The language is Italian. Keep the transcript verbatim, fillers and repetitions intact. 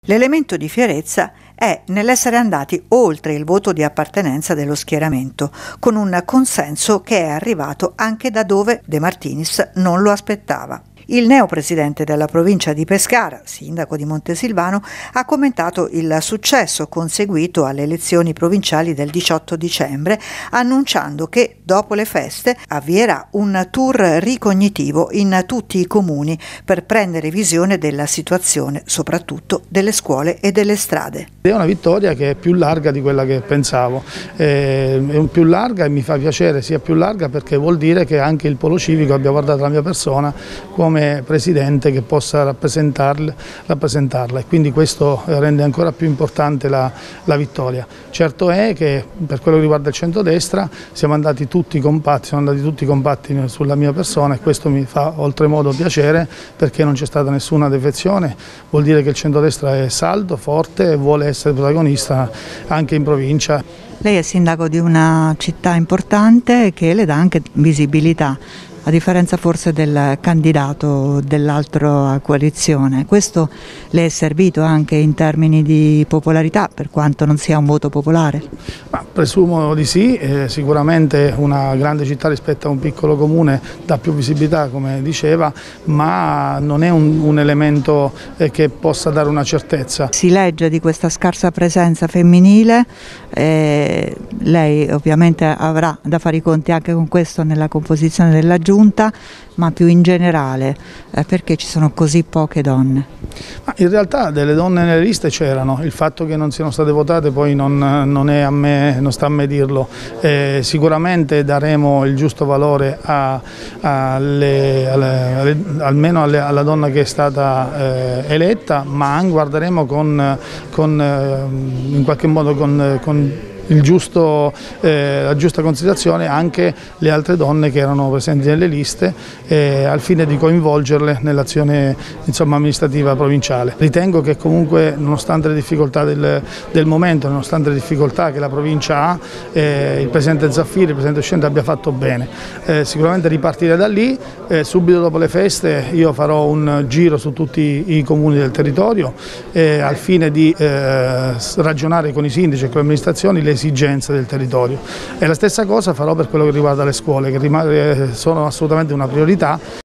L'elemento di fierezza è nell'essere andati oltre il voto di appartenenza dello schieramento, con un consenso che è arrivato anche da dove De Martinis non lo aspettava. Il neopresidente della provincia di Pescara, sindaco di Montesilvano, ha commentato il successo conseguito alle elezioni provinciali del diciotto dicembre, annunciando che dopo le feste avvierà un tour ricognitivo in tutti i comuni per prendere visione della situazione, soprattutto delle scuole e delle strade. È una vittoria che è più larga di quella che pensavo, è più larga e mi fa piacere sia più larga perché vuol dire che anche il polo civico abbia guardato la mia persona come presidente che possa rappresentarla, rappresentarla e quindi questo rende ancora più importante la, la vittoria. Certo è che per quello che riguarda il centrodestra siamo andati tutti compatti, siamo andati tutti compatti sulla mia persona e questo mi fa oltremodo piacere perché non c'è stata nessuna defezione, vuol dire che il centrodestra è saldo, forte e vuole essere protagonista anche in provincia. Lei è sindaco di una città importante che le dà anche visibilità, a differenza forse del candidato dell'altra coalizione. Questo le è servito anche in termini di popolarità, per quanto non sia un voto popolare? Ma presumo di sì, eh, sicuramente una grande città rispetto a un piccolo comune dà più visibilità, come diceva, ma non è un, un elemento eh, che possa dare una certezza. Si legge di questa scarsa presenza femminile, eh, lei ovviamente avrà da fare i conti anche con questo nella composizione della giunta, ma più in generale eh, perché ci sono così poche donne? Ma in realtà delle donne nelle liste c'erano, il fatto che non siano state votate poi non, non, è a me, non sta a me dirlo, eh, sicuramente daremo il giusto valore a, a alle, alle, alle, almeno alle, alla donna che è stata eh, eletta, ma anche guarderemo con, con, eh, in qualche modo con, con il giusto, eh, la giusta considerazione anche le altre donne che erano presenti nelle liste eh, al fine di coinvolgerle nell'azione amministrativa provinciale. Ritengo che comunque nonostante le difficoltà del, del momento, nonostante le difficoltà che la provincia ha, eh, il Presidente Zaffiri, il Presidente uscente abbia fatto bene. Eh, sicuramente ripartire da lì, eh, subito dopo le feste io farò un giro su tutti i comuni del territorio eh, al fine di eh, ragionare con i sindaci e con le amministrazioni le esigenze del territorio e la stessa cosa farò per quello che riguarda le scuole che sono assolutamente una priorità.